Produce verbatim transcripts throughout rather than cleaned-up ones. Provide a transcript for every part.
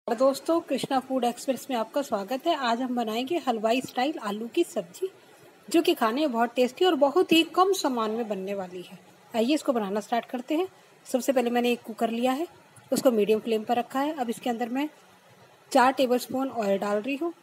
और दोस्तों, Krishna food express में आपका स्वागत है। आज हम बनाएंगे हलवाई स्टाइल आलू की सब्जी, जो कि खाने में बहुत टेस्टी और बहुत ही कम सामान में बनने वाली है। आइए इसको बनाना स्टार्ट करते हैं। सबसे पहले मैंने एक कुकर लिया है, उसको मीडियम फ्लेम पर रखा है। अब इसके अंदर मैं चार टेबलस्पून ऑयल डाल रही हूँ।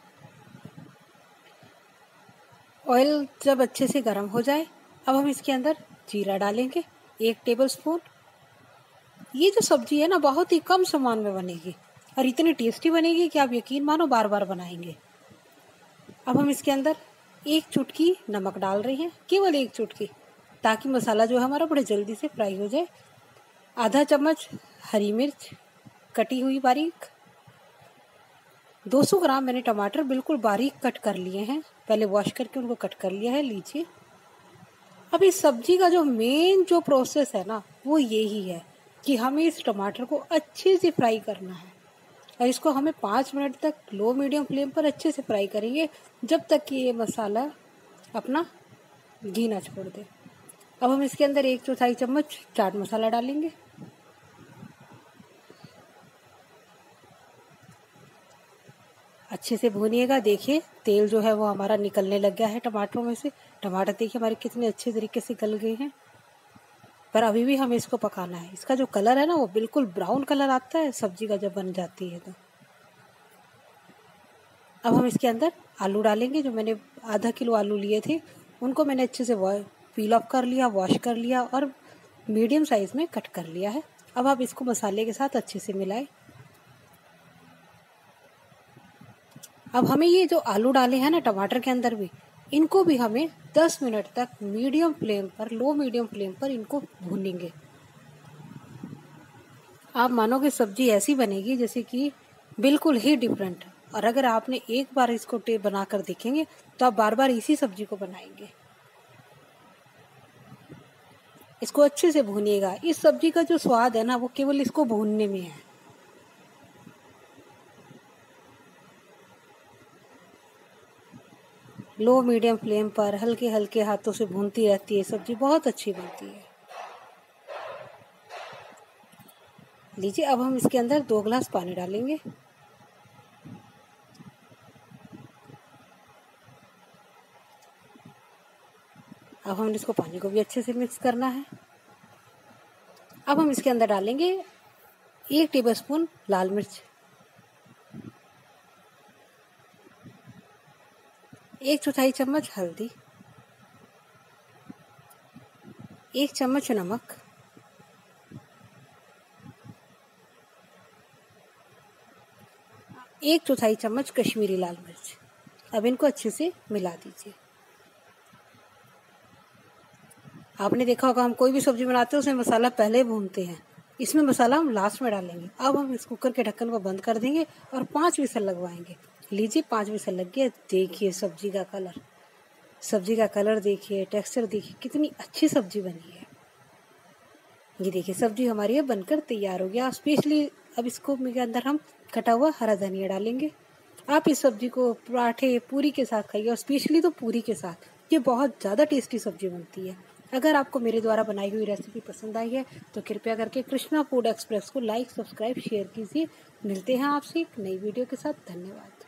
ऑयल जब अच्छे से गर्म हो जाए, अब हम इसके अंदर जीरा डालेंगे एक टेबल स्पून। ये जो सब्जी है ना, बहुत ही कम सामान में बनेगी और इतनी टेस्टी बनेगी कि आप यकीन मानो बार बार बनाएंगे। अब हम इसके अंदर एक चुटकी नमक डाल रहे हैं, केवल एक चुटकी, ताकि मसाला जो है हमारा बड़े जल्दी से फ्राई हो जाए। आधा चम्मच हरी मिर्च कटी हुई बारीक। दो सौ ग्राम मैंने टमाटर बिल्कुल बारीक कट कर लिए हैं, पहले वॉश करके उनको कट कर लिया है। लीजिए, अब इस सब्जी का जो मेन जो प्रोसेस है ना, वो यही है कि हमें इस टमाटर को अच्छे से फ्राई करना है और इसको हमें पाँच मिनट तक लो मीडियम फ्लेम पर अच्छे से फ्राई करेंगे, जब तक कि ये मसाला अपना घी ना छोड़ दे। अब हम इसके अंदर एक चौथाई चम्मच चाट मसाला डालेंगे। अच्छे से भूनिएगा। देखिए, तेल जो है वो हमारा निकलने लग गया है टमाटरों में से। टमाटर देखिए हमारे कितने अच्छे तरीके से गल गए हैं, पर अभी भी हमें इसको पकाना है। इसका जो कलर है ना, वो बिल्कुल ब्राउन कलर आता है सब्जी का जब बन जाती है तो। अब हम इसके अंदर आलू डालेंगे। जो मैंने आधा किलो आलू लिए थे, उनको मैंने अच्छे से पील ऑफ कर लिया, वॉश कर लिया और मीडियम साइज में कट कर लिया है। अब आप इसको मसाले के साथ अच्छे से मिलाएं। अब हमें ये जो आलू डाले हैं ना टमाटर के अंदर भी, इनको भी हमें दस मिनट तक मीडियम फ्लेम पर, लो मीडियम फ्लेम पर इनको भूनेंगे। आप मानोगे सब्जी ऐसी बनेगी जैसे कि बिल्कुल ही डिफरेंट। और अगर आपने एक बार इसको टे बनाकर देखेंगे तो आप बार बार इसी सब्जी को बनाएंगे। इसको अच्छे से भूनिएगा। इस सब्जी का जो स्वाद है ना, वो केवल इसको भूनने में है। लो मीडियम फ्लेम पर हल्के हल्के हाथों से भूनती रहती है, सब्जी बहुत अच्छी बनती है। लीजिए, अब हम इसके अंदर दो गिलास पानी डालेंगे। अब हम इसको पानी को भी अच्छे से मिक्स करना है। अब हम इसके अंदर डालेंगे एक टेबलस्पून लाल मिर्च, एक चौथाई चम्मच हल्दी, एक चम्मच नमक, एक चौथाई चम्मच कश्मीरी लाल मिर्च। अब इनको अच्छे से मिला दीजिए। आपने देखा होगा, हम कोई भी सब्जी बनाते हैं उसमें मसाला पहले भूनते हैं, इसमें मसाला हम लास्ट में डालेंगे। अब हम इस कुकर के ढक्कन को बंद कर देंगे और पाँच विसल लगवाएंगे। लीजिए, पाँच विसल लग गए। देखिए सब्जी का कलर, सब्जी का कलर देखिए, टेक्सचर देखिए, कितनी अच्छी सब्जी बनी है। ये देखिए, सब्जी हमारी ये बनकर तैयार हो गया। स्पेशली अब इसको के अंदर हम कटा हुआ हरा धनिया डालेंगे। आप इस सब्जी को पराठे पूरी के साथ खाइए, और स्पेशली तो पूरी के साथ। ये बहुत ज़्यादा टेस्टी सब्जी बनती है। अगर आपको मेरे द्वारा बनाई हुई रेसिपी पसंद आई है तो कृपया करके कृष्णा फूड एक्सप्रेस को लाइक, सब्सक्राइब, शेयर कीजिए। मिलते हैं आपसे एक नई वीडियो के साथ। धन्यवाद।